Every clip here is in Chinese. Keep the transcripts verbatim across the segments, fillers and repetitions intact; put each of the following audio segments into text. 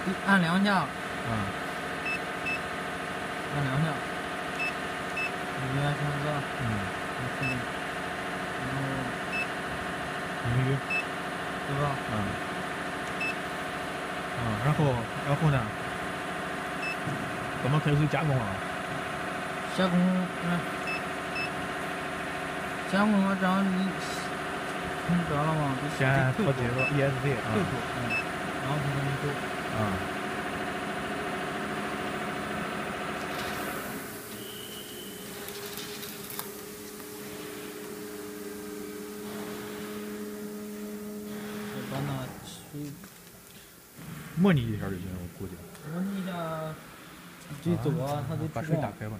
按两下， 啊， 按两下，语言选择， 嗯， 然后英语， 对吧？ 啊，啊，然后然后呢？怎么开始加工啊？ 加工，嗯，加工嘛，这样你你知道了吗？就先退出， 拖几个 E S C 啊退出，嗯，然后才能走。 啊。 把那水模拟一下就行，我估计。 模拟一下，得走啊，它得把出光。 水打开吧。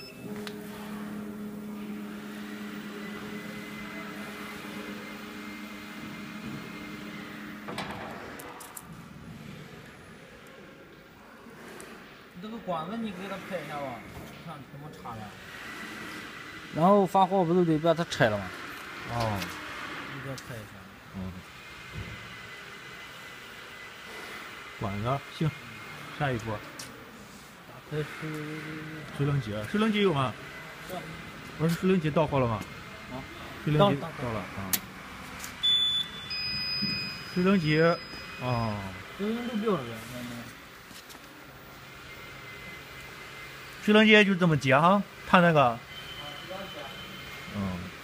这个管子你给它拍一下吧，看怎么插的。然后发货不是得把它拆了吗？ 哦。 你给它拍一下。 嗯。管子行，下一步。 打开水。 水冷机，水冷机有吗？ 有。 我说水冷机到货了吗？ 啊。 水冷机到了啊。水冷机，哦。 水冷都标了呗， 水冷机就这么接哈，它那个。嗯。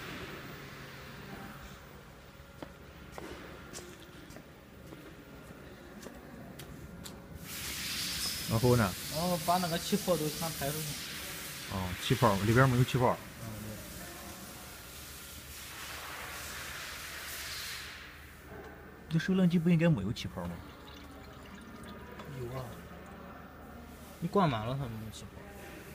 然后呢？ 然后把那个气泡都全排出去。 哦，气泡里边没有气泡。 嗯， 对。这水冷机不应该没有气泡吗？ 有啊。你灌满了它没有气泡。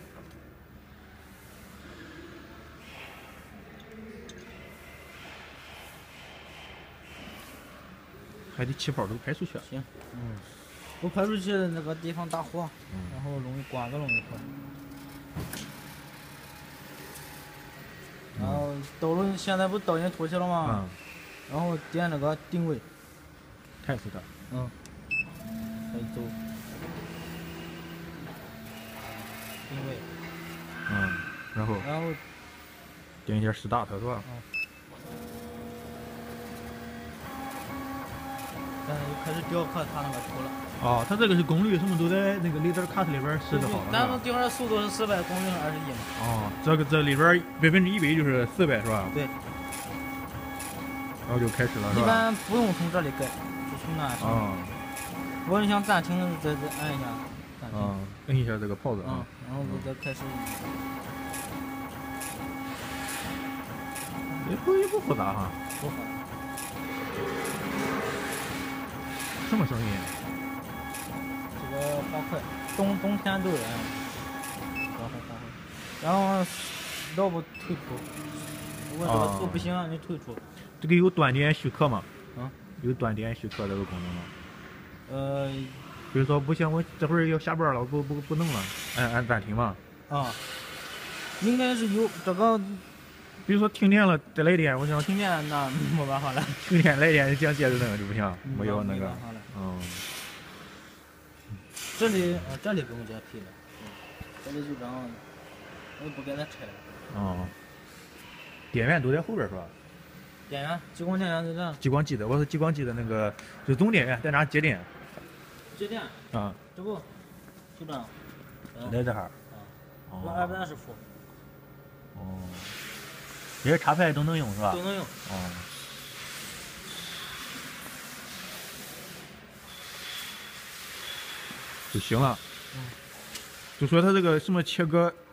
还得气泡都排出去。 行，嗯，不排出去那个地方打火，嗯、然后容易管子容易坏。然后导入现在不导进吐气了吗？ 嗯。 然后点那个定位。 开始的。 嗯。开始走。定位。 嗯，然后。 然后。 点一下 start 是吧？ 嗯。现在就开始雕刻它那个图了。 哦，它这个是功率什么都在那个雷达卡里边设置好了。 咱们顶上速度是四百，功率是二十一嘛。 哦，这个这里边百分之一百就是四百是吧？ 对。 然后就开始了是吧？ 一般不用从这里改，就从那上。 哦。 如果你想暂停，再再按一下暂停。 嗯，摁一下这个 pause 啊。 然后再开始。 也不也不复杂哈。 不复杂。 什么声音？ 这个滑块，冬冬天都有。滑块滑块。然后要不退出，如果这个速不行，你退出。 这个有断点许可吗？ 啊？ 有断点许可这个功能吗？ 呃， 比如说不行，我这会儿要下班了，不不不能了，按按暂停嘛。 啊。应该是有这个。 比如说停电了再来电，我想停电那没办法了。 停电来电想接着那个就不行，没有那个。嗯。 这里啊，这里不用接 P 了，这里就这样，我也不给它拆了。 哦。电源都在后边是吧？ 电源，激光电源在这。 激光机的，我是激光机的那个，就总电源在哪接电？ 接电。 啊。 这不，就这样。 在这哈。 啊。这二百二十伏。 哦。这些插排都能用是吧？ 都能用。 哦。就行了。 嗯。 就说它这个什么切割